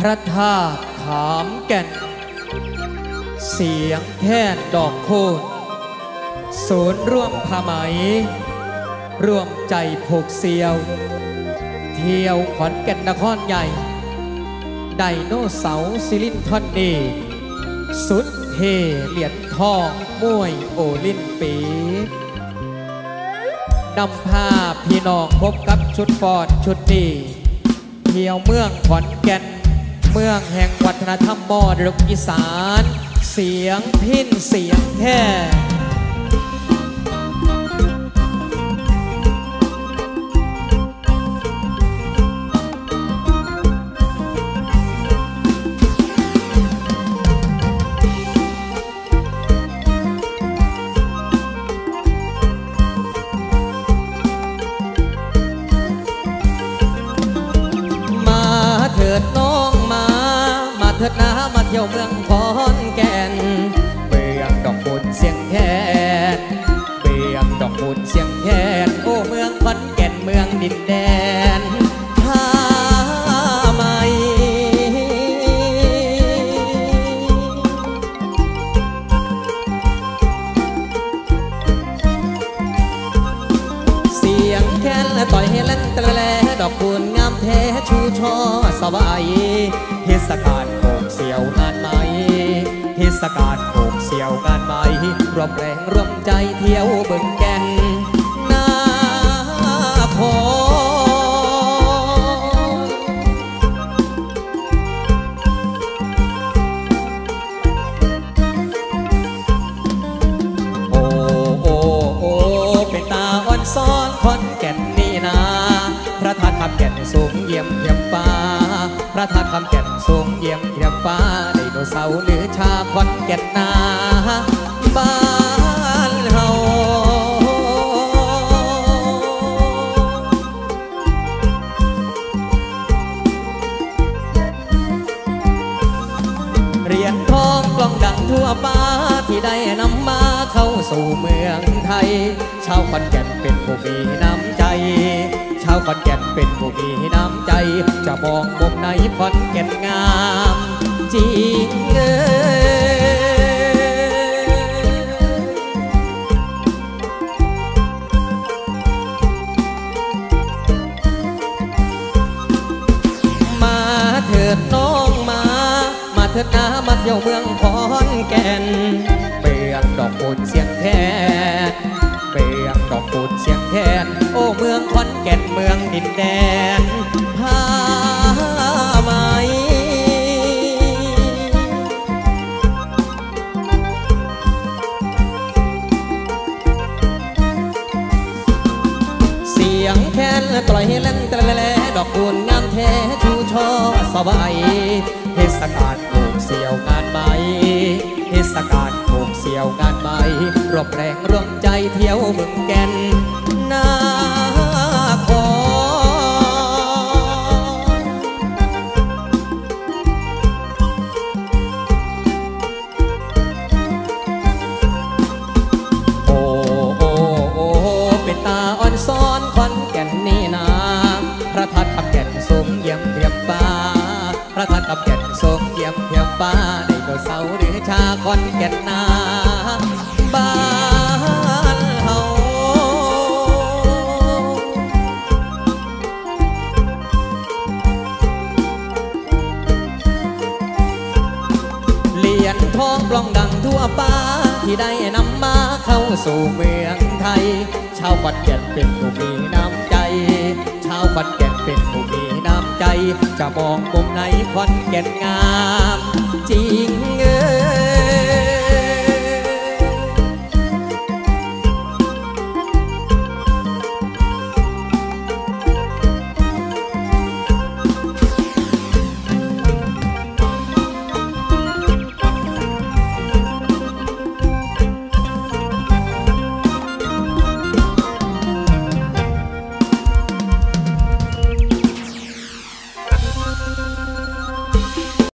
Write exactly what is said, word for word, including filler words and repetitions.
พระธาตุขามแก่นเสียงแค่นดอกโคนศูนย์ร่วมผ้าไหมร่วมใจผูกเสียวเที่ยวขอนแก่นนครใหญ่ไดโนเสาร์ซิลินทอนนีสุดเทเหรียญทองมวยโอลิมปิกนำพาพี่น้องพบกับชุดฟอดชุดดีเที่ยวเมืองขอนแก่นเมืองแห่งวัฒนธรรมมอญอีสานเสียงพิณเสียงแค่น้องมามาเถิดนะมาเที่ยวเมืองขอนแก่นเบียงดอกบุญเสียงแคนเบียงดอกบุญเสียงแคนโอ้เมืองขอนแก่นเมืองดินแดนผ้าไหมเสียงแคนและต่อยให้เล่นตะแลดอกบุญงามแท้ชูช่อสบายเทศกาลโขกเสียวงานไหมเทศกาลโขกเสียวงานไหมรวมแรงรวมใจเที่ยวเบิ่งแก่นนาคโอ้โอ้โอ้เป็นตาอ่อนซ้อนขอนแก่นนี่นาพระธาตุคำแก่นสูงเยี่ยมเทียมฟ้าพระธาตุคำแก่นสูงเยี่ยมเทียมฟ้าไดโนเสาร์หรือชาขอนแก่นนาบ้านเฮาเหรียญทองกล้องดังทั่วฟ้าที่ได้นำมาเข้าสู่เมืองไทยชาวขอนแก่นเป็นผู้มีน้ำใจชาวขอนแก่นเป็นผู้มีน้ำใจจะมองมุมไหนขอนแก่นงามจริงเอ้มาเถิดน้องมามาเถิดนะมาเที่ยวเมืองขอนแก่นเบียงดอกบุญเสียงแค่เบียงดอกบุญเสียงแคนโอ้เมืองขอนแก่นเมืองดินแดนผ้าไหมเสียงแคนปล่อยให้เล่นตะแลดอกบุญงามแท้ชูช่อสบายเทศกาลโขกเสียวงานไหมเทศกาลโขกเสียวงานไหมรวมแรงรวมใจเที่ยวเมืองแก่นนาคโอ้โอ้โอ้เป็นตาอ่อนซ้อนขอนแก่นนี่นาพระธาตุคำแก่นสูงเยี่ยมเทียมฟ้าพระธาตุคำแก่นสูงเยี่ยมเทียมฟ้าไดโนเสาร์หรือชาขอนแก่นนาบ้านเฮาเหรียญทองกล้องดังทั่วฟ้าที่ได้นำมาเข้าสู่เมืองไทยชาวขอนแก่นเป็นผู้มีน้ำใจชาวขอนแก่นเป็นผู้มีน้ำใจจะมองมุมไหนขอนแก่นงามจริง